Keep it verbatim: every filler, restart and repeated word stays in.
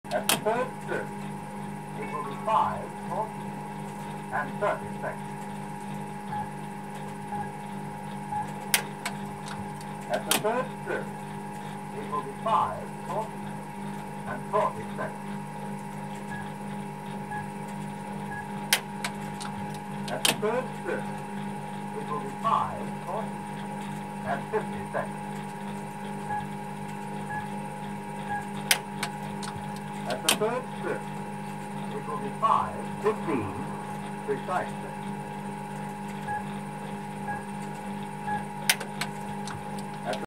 At the third strip, it will be five, forty, and thirty seconds. At the third strip, it will be five, forty, and forty seconds. At the third strip, it will be five, forty, and fifty seconds. At the third strip, it will be five, fifteen, precisely.